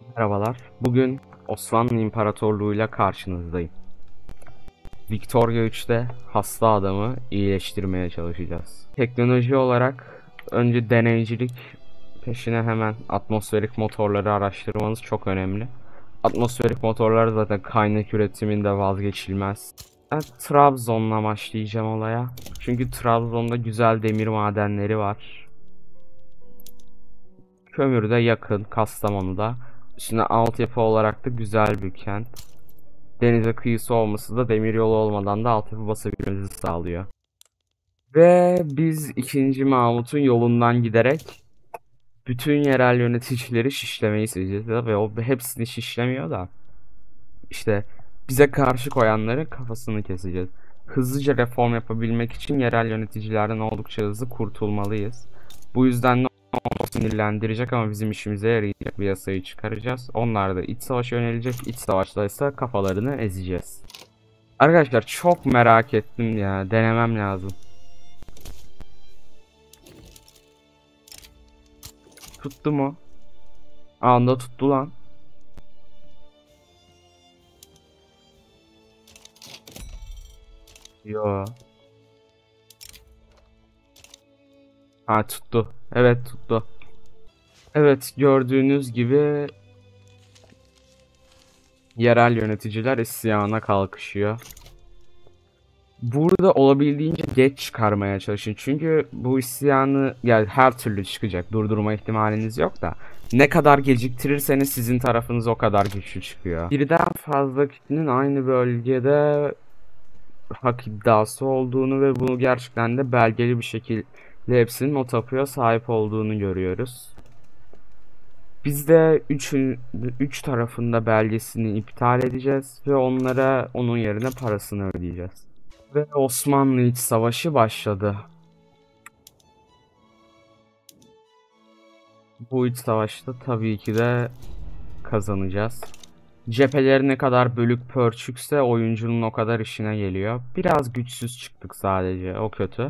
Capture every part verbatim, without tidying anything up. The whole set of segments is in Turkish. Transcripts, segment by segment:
Merhabalar. Bugün Osmanlı İmparatorluğu'yla karşınızdayım. Victoria üçte hasta adamı iyileştirmeye çalışacağız. Teknoloji olarak önce deneycilik, peşine hemen atmosferik motorları araştırmanız çok önemli. Atmosferik motorlar zaten kaynak üretiminde vazgeçilmez. Ben Trabzon'la başlayacağım olaya. Çünkü Trabzon'da güzel demir madenleri var. Kömür de yakın, Kastamonu'da. Şimdi altyapı olarak da güzel bir kent. Denize kıyısı olması da demiryolu olmadan da altyapı basabilmemizi sağlıyor. Ve biz ikinci Mahmut'un yolundan giderek bütün yerel yöneticileri şişlemeyi seçeceğiz. Ve o hepsini şişlemiyor da işte bize karşı koyanların kafasını keseceğiz. Hızlıca reform yapabilmek için yerel yöneticilerden oldukça hızlı kurtulmalıyız. Bu yüzden de sinirlendirecek ama bizim işimize yarayacak bir yasayı çıkaracağız. Onlar da iç savaşa yönelecek. İç savaşta ise kafalarını ezeceğiz. Arkadaşlar çok merak ettim ya. Denemem lazım. Tuttu mu? Anda tuttu lan. Yo. Ha tuttu. Evet tuttu. Evet gördüğünüz gibi yerel yöneticiler isyana kalkışıyor. Burada olabildiğince geç çıkarmaya çalışın. Çünkü bu isyanı yani her türlü çıkacak. Durdurma ihtimaliniz yok da. Ne kadar geciktirirseniz sizin tarafınız o kadar güçlü çıkıyor. Birden fazla kişinin aynı bölgede hak iddiası olduğunu ve bunu gerçekten de belgeli bir şekilde hepsinin o tapuya sahip olduğunu görüyoruz. Biz de üçün, üç tarafında belgesini iptal edeceğiz ve onlara onun yerine parasını ödeyeceğiz. Ve Osmanlı İç Savaşı başladı. Bu iç savaşta tabii ki de kazanacağız. Cepheleri ne kadar bölük pörçükse oyuncunun o kadar işine geliyor. Biraz güçsüz çıktık sadece, o kötü.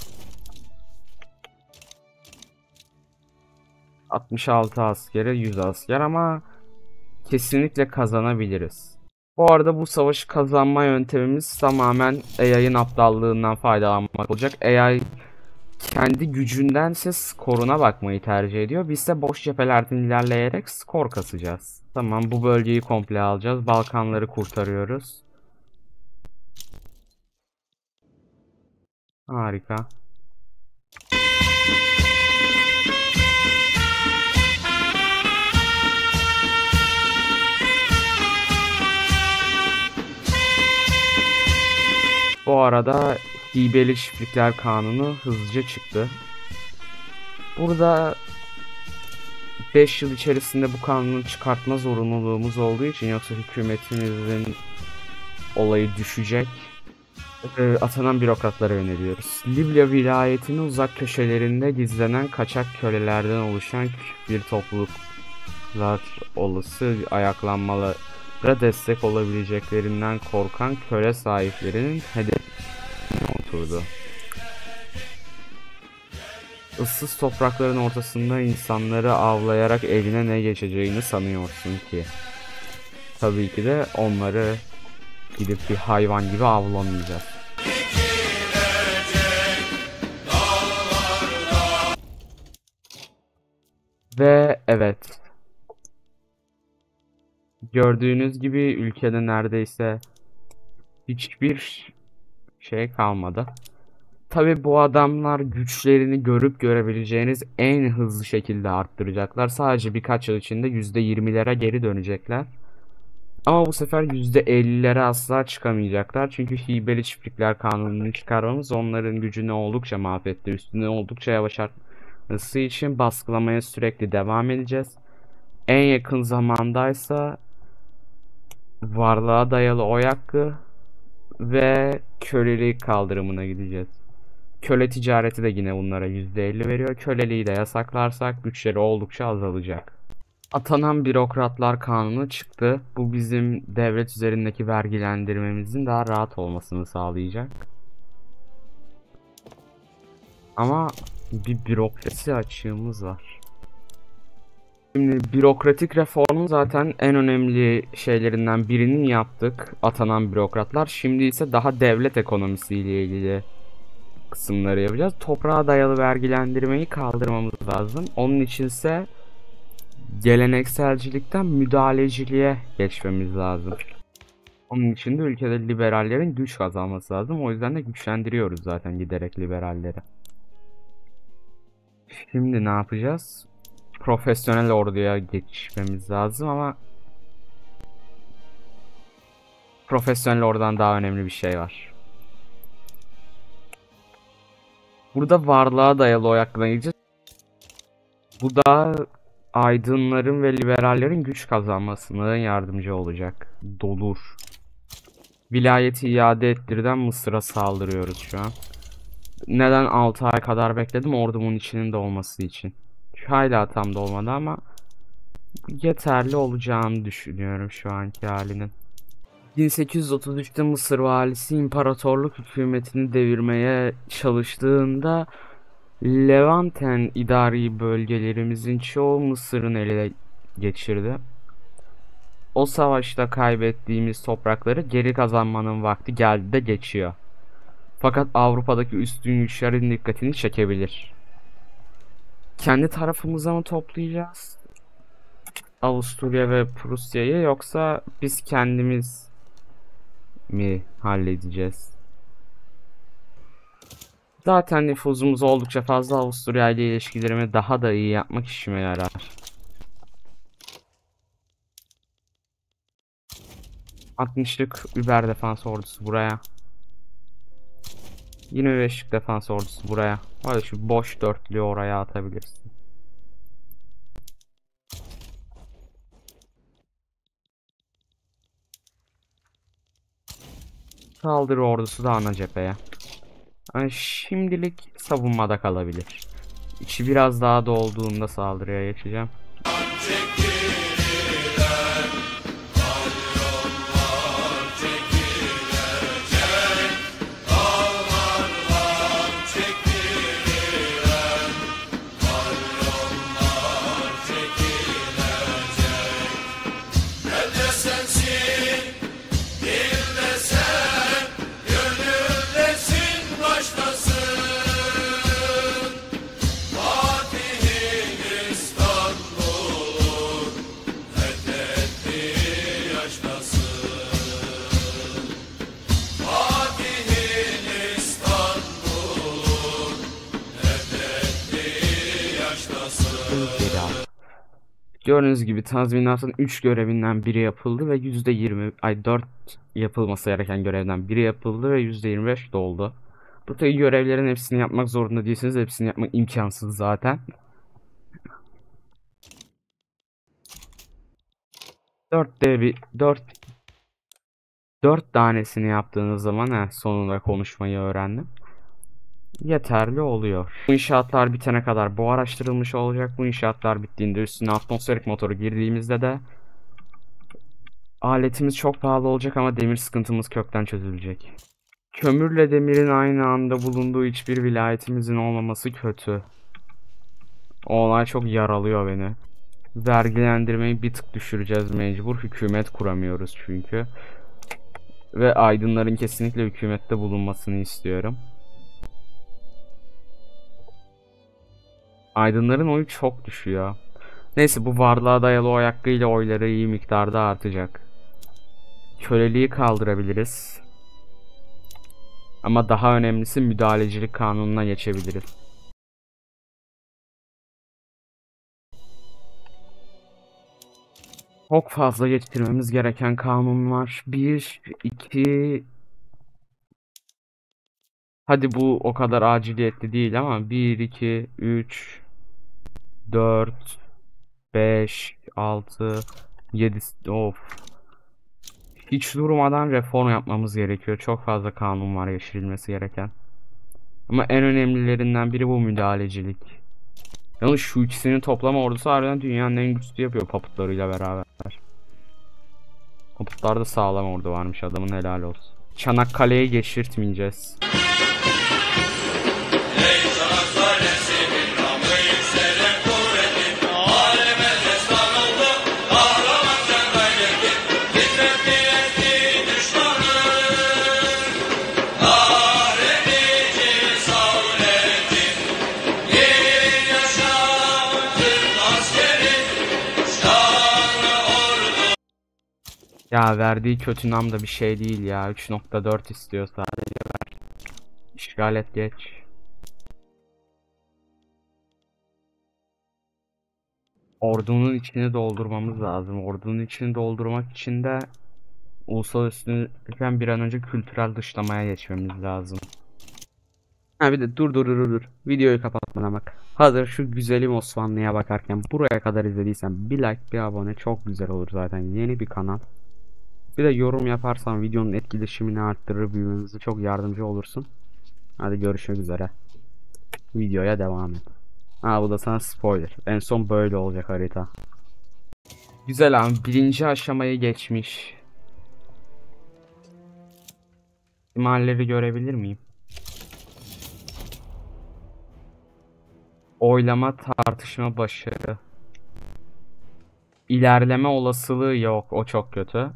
altmış altı askere yüz asker ama kesinlikle kazanabiliriz. Bu arada bu savaşı kazanma yöntemimiz tamamen A I'ın aptallığından faydalanmak olacak. A I kendi gücündense skoruna bakmayı tercih ediyor. Biz de boş cephelerden ilerleyerek skor kasacağız. Tamam, bu bölgeyi komple alacağız. Balkanları kurtarıyoruz. Harika. Bu arada hibeli çiftlikler kanunu hızlıca çıktı. Burada beş yıl içerisinde bu kanunu çıkartma zorunluluğumuz olduğu için, yoksa hükümetimizin olayı düşecek. Ee, atanan bürokratlara yöneliyoruz. Libya vilayetinin uzak köşelerinde gizlenen kaçak kölelerden oluşan bir topluluklar olası ayaklanmalara destek olabileceklerinden korkan köle sahiplerinin hedefine oturdu. Issız toprakların ortasında insanları avlayarak eline ne geçeceğini sanıyorsun ki? Tabii ki de onları gidip bir hayvan gibi avlamayacağız. Ve evet, gördüğünüz gibi ülkede neredeyse hiçbir şey kalmadı. Tabii bu adamlar güçlerini görüp görebileceğiniz en hızlı şekilde arttıracaklar. Sadece birkaç yıl içinde yüzde yirmilere geri dönecekler. Ama bu sefer yüzde ellilere asla çıkamayacaklar. Çünkü hibeli çiftlikler kanununu çıkarmamız onların gücünü oldukça mahvetti. Üstüne oldukça yavaş artması için baskılamaya sürekli devam edeceğiz. En yakın zamandaysa varlığa dayalı oy hakkı ve kölelik kaldırımına gideceğiz. Köle ticareti de yine bunlara yüzde elli veriyor. Köleliği de yasaklarsak güçleri oldukça azalacak. Atanan bürokratlar kanunu çıktı. Bu bizim devlet üzerindeki vergilendirmemizin daha rahat olmasını sağlayacak. Ama bir bürokrasi açığımız var. Şimdi bürokratik reformun zaten en önemli şeylerinden birinin yaptık, atanan bürokratlar. Şimdi ise daha devlet ekonomisiyle ilgili kısımları yapacağız. Toprağa dayalı vergilendirmeyi kaldırmamız lazım. Onun içinse gelenekselcilikten müdahaleciliğe geçmemiz lazım. Onun için de ülkede liberallerin güç kazanması lazım. O yüzden de güçlendiriyoruz zaten giderek liberalleri. Şimdi ne yapacağız? Profesyonel orduya geçmemiz lazım ama profesyonel ordudan daha önemli bir şey var. Burada varlığa dayalı oy hakkına gideceğiz. Bu da aydınların ve liberallerin güç kazanmasına yardımcı olacak. Dolur. Vilayeti iade ettirden Mısır'a saldırıyoruz şu an. Neden altı ay kadar bekledim? Ordumun içinin de olması için. Hala tam da olmadı ama yeterli olacağını düşünüyorum şu anki halinin. bin sekiz yüz otuz üçte Mısır valisi imparatorluk hükümetini devirmeye çalıştığında Levanten idari bölgelerimizin çoğu Mısır'ın eline geçirdi. O savaşta kaybettiğimiz toprakları geri kazanmanın vakti geldi de geçiyor. Fakat Avrupa'daki üstün güçlerin dikkatini çekebilir. Kendi tarafımıza mı toplayacağız Avusturya ve Prusya'yı, yoksa biz kendimiz mi halledeceğiz? Zaten nüfuzumuz oldukça fazla. Avusturya ile ilişkilerimi daha da iyi yapmak işime yarar. altmışlık über defans ordusu buraya. yirmi beşlik defans ordusu buraya. Hadi şu boş dörtlüğü oraya atabilirsin. Saldırı ordusu da ana cepheye. Yani şimdilik savunmada kalabilir. İçi biraz daha dolduğunda saldırıya geçeceğim. Gördüğünüz gibi tazminatın üç görevinden biri yapıldı ve yüzde yirmi ay dört yapılması gereken görevden biri yapıldı ve yüzde yirmi beş doldu. Bu tabi görevlerin hepsini yapmak zorunda değilsiniz. Hepsini yapmak imkansız zaten. dörtte bir dört dört tanesini yaptığınız zaman he, sonunda konuşmayı öğrendim. Yeterli oluyor. Bu inşaatlar bitene kadar bu araştırılmış olacak. Bu inşaatlar bittiğinde üstüne atmosferik motoru girdiğimizde de aletimiz çok pahalı olacak ama demir sıkıntımız kökten çözülecek. Kömürle demirin aynı anda bulunduğu hiçbir vilayetimizin olmaması kötü. O olay çok yaralıyor beni. Vergilendirmeyi bir tık düşüreceğiz mecbur. Hükümet kuramıyoruz çünkü. Ve aydınların kesinlikle hükümette bulunmasını istiyorum. Aydınların oyu çok düşüyor. Neyse, bu varlığa dayalı oy hakkıyla oyları iyi miktarda artacak. Köleliği kaldırabiliriz. Ama daha önemlisi müdahalecilik kanununa geçebiliriz. Çok fazla geçirmemiz gereken kanun var. Bir, iki... Hadi bu o kadar aciliyetli değil ama bir, iki, üç, dört, beş, altı, yedi... Of. Hiç durmadan reform yapmamız gerekiyor. Çok fazla kanun var geçirilmesi gereken. Ama en önemlilerinden biri bu müdahalecilik. Yalnız şu ikisinin toplama ordusu harbiden dünyanın en güçlü yapıyor papıtlarıyla beraber. Papıtlarda sağlam ordu varmış, adamın helal olsun. Çanakkale'yi geçirtmeyeceğiz. Ya verdiği kötü nam da bir şey değil ya. üç nokta dört istiyor sadece. İşgal et geç. Ordunun içini doldurmamız lazım. Ordunun içini doldurmak için de ulusal üstünlükten bir an önce kültürel dışlamaya geçmemiz lazım. Ha bir de dur dur dur dur. Videoyu kapatmadan bak. Hazır şu güzelim Osmanlı'ya bakarken buraya kadar izlediysen bir like bir abone çok güzel olur zaten. Yeni bir kanal. Bir de yorum yaparsan videonun etkileşimini arttırır, büyümemize çok yardımcı olursun. Hadi görüşmek üzere. Videoya devam et. Ha bu da sana spoiler. En son böyle olacak harita. Güzel abi, birinci aşamayı geçmiş. İhtimalleri görebilir miyim? Oylama, tartışma, başarı. İlerleme olasılığı yok. O çok kötü.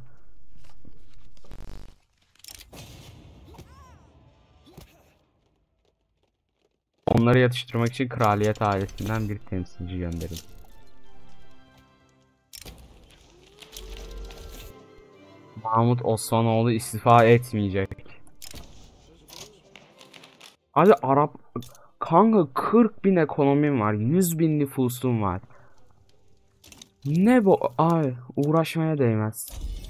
Onları yatıştırmak için kraliyet ailesinden bir temsilci gönderin. Mahmut Osmanoğlu istifa etmeyecek. Hadi Arap... Kanka kırk bin ekonomim var. yüz bin nüfusum var. Ne bu? Ay uğraşmaya değmez.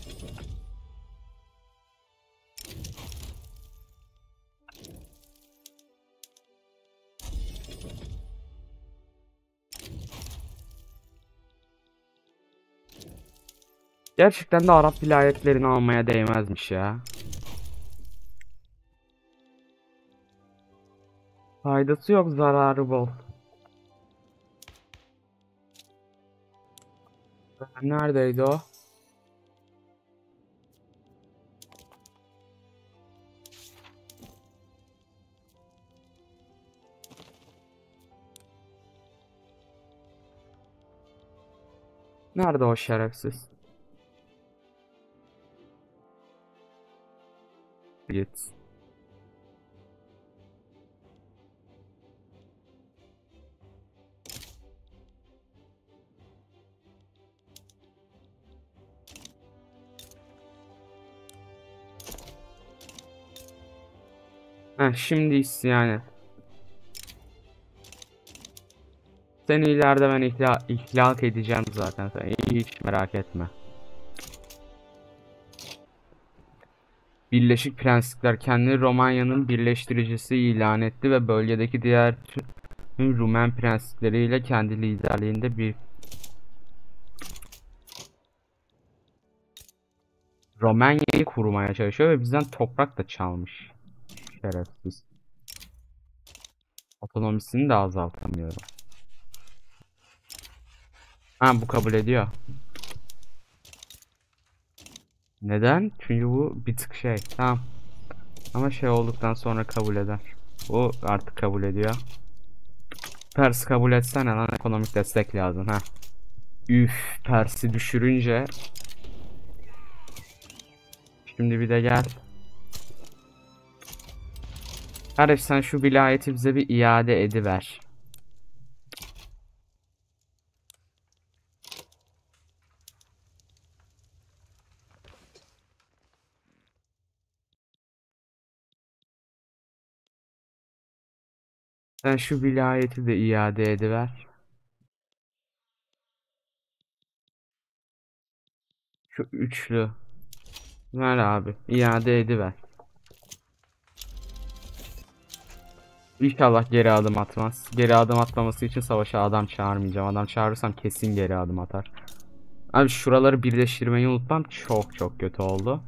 Gerçekten de Arap vilayetlerini almaya değmezmiş ya. Faydası yok, zararı bol. Neredeydi o? Nerede o şerefsiz? Git. Heh, şimdi isyan et. Seni ileride ben ihla ihlak edeceğim zaten. Sen hiç merak etme. Birleşik Prenslikler kendini Romanya'nın birleştiricisi ilan etti ve bölgedeki diğer tüm Rumen prenslikleriyle kendi liderliğinde bir Romanya'yı kurmaya çalışıyor ve bizden toprak da çalmış. Şerefsiz. Otonomisini de azaltamıyorum. Ha bu kabul ediyor. Neden? Çünkü bu bir tık şey. Tamam. Ama şey olduktan sonra kabul eder. Bu artık kabul ediyor. Pers kabul etsene lan, ekonomik destek lazım ha. Üf, Pers'i düşürünce. Şimdi bir de gel. Kardeş sen şu vilayeti bize bir iade ediver. Sen şu vilayeti de iade ediver. Şu üçlü. Ver abi. İade ediver. İnşallah geri adım atmaz. Geri adım atmaması için savaşa adam çağırmayacağım. Adam çağırırsam kesin geri adım atar. Abi şuraları birleştirmeyi unutmam çok çok kötü oldu.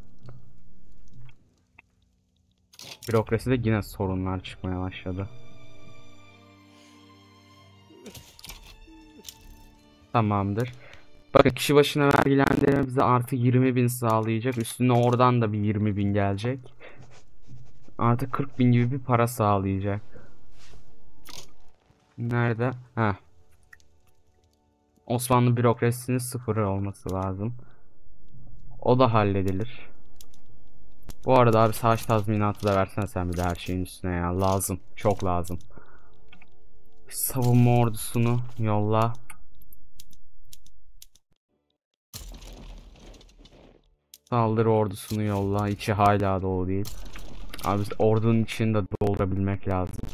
Bürokraside yine sorunlar çıkmaya başladı. Tamamdır. Bakın kişi başına vergilendirme bize artı yirmi bin sağlayacak. Üstüne oradan da bir yirmi bin gelecek. Artı kırk bin gibi bir para sağlayacak. Nerede? Ha. Osmanlı bürokrasisinin sıfır olması lazım. O da halledilir. Bu arada abi savaş tazminatı da versen sen bir de her şeyin üstüne ya. Lazım. Çok lazım. Savunma ordusunu yolla. Saldırı ordusunu yolla. İçi hala dolu değil. Abi ordunun içini de doldurabilmek lazım.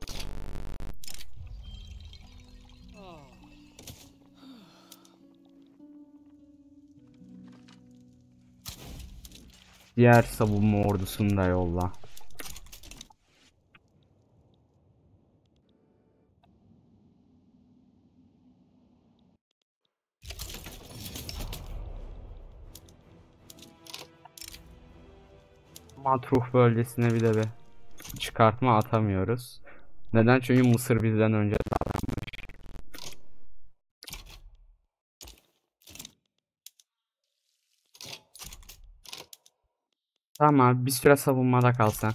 Diğer savunma ordusunu da yolla. Matruh bölgesine bir de bir çıkartma atamıyoruz. Neden? Çünkü Mısır bizden önce davranmış. Tamam abi, bir süre savunmada kalsan.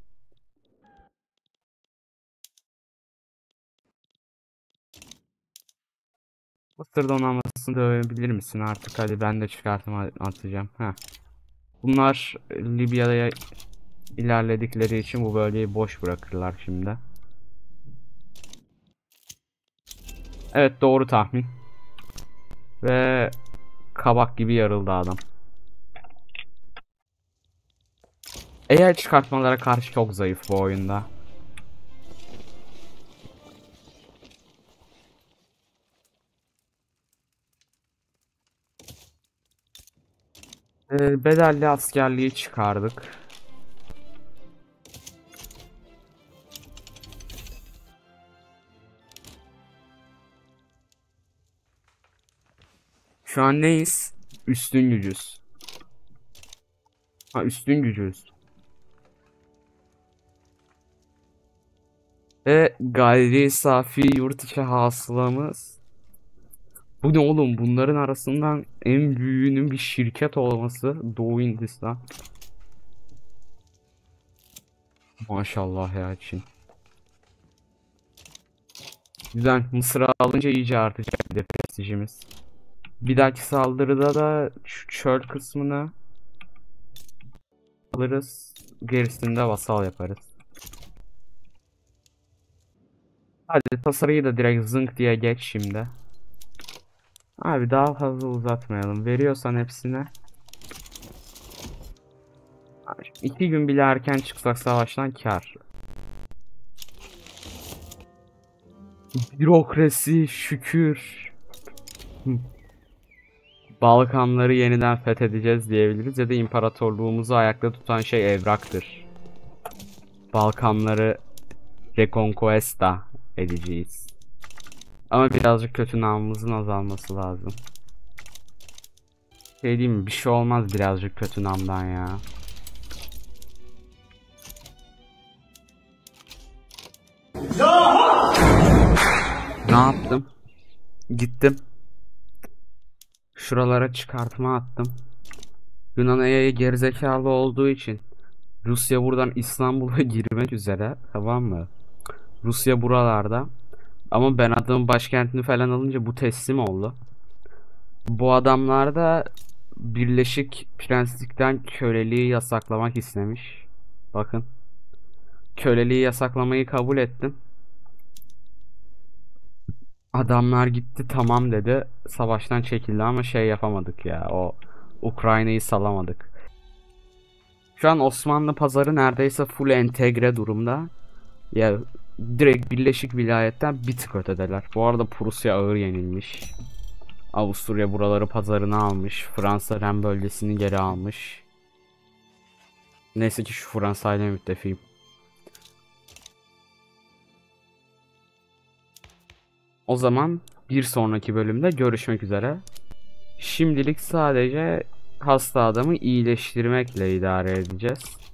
Mısır donanmasını dövebilir misin artık? Hadi ben de çıkartma atacağım. Heh. Bunlar Libya'ya ilerledikleri için bu bölgeyi boş bırakırlar şimdi. Evet, doğru tahmin. Ve kabak gibi yarıldı adam. A I çıkartmalara karşı çok zayıf bu oyunda. Ee, bedelli askerliği çıkardık. Şu an neyiz? Üstün gücüz. Ha, üstün gücüz. Ve gayri safi yurt içi hasılamız. Bu ne oğlum? Bunların arasından en büyüğünün bir şirket olması Doğu Hindistan. Maşallah ya Çin. Güzel. Mısır'ı alınca iyice artacak bir de prestijimiz. Bir dahaki saldırıda da şu çöl kısmını alırız. Gerisini de vasal yaparız. Hadi tasarıyı da direkt zınk diye geç şimdi. Abi daha fazla uzatmayalım. Veriyorsan hepsine. İki gün bile erken çıksak savaştan kar. Bürokrasi şükür. Balkanları yeniden fethedeceğiz diyebiliriz ya da imparatorluğumuzu ayakta tutan şey evraktır. Balkanları reconquista edeceğiz. Ama birazcık kötü namımızın azalması lazım. Şey diyeyim mi? Bir şey olmaz birazcık kötü namdan ya. Ne yaptım? Gittim. Şuralara çıkartma attım. Yunan Ege'ye gerizekalı olduğu için Rusya buradan İstanbul'a girmek üzere, tamam mı? Rusya buralarda. Ama ben adamın başkentini falan alınca bu teslim oldu. Bu adamlar da Birleşik Prenslik'ten köleliği yasaklamak istemiş. Bakın. Köleliği yasaklamayı kabul ettim. Adamlar gitti tamam dedi. Savaştan çekildi ama şey yapamadık ya. O Ukrayna'yı salamadık. Şu an Osmanlı pazarı neredeyse full entegre durumda. Ya direkt Birleşik Vilayet'ten bir tık ötedeler. Bu arada Prusya ağır yenilmiş. Avusturya buraları pazarına almış. Fransa Ren bölgesini geri almış. Neyse ki şu Fransa ile müttefiyim. O zaman bir sonraki bölümde görüşmek üzere. Şimdilik sadece hasta adamı iyileştirmekle idare edeceğiz.